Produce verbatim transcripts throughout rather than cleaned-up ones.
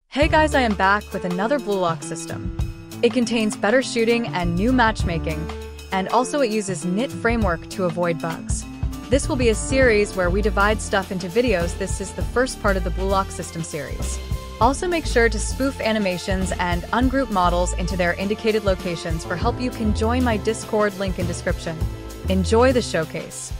Hey guys, I am back with another Bluelock system. It contains better shooting and new matchmaking, and also it uses N I T framework to avoid bugs. This will be a series where we divide stuff into videos. This is the first part of the Bluelock system series. Also make sure to spoof animations and ungroup models into their indicated locations. For help, you can join my Discord link in description. Enjoy the showcase.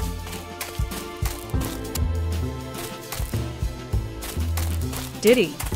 Diddy.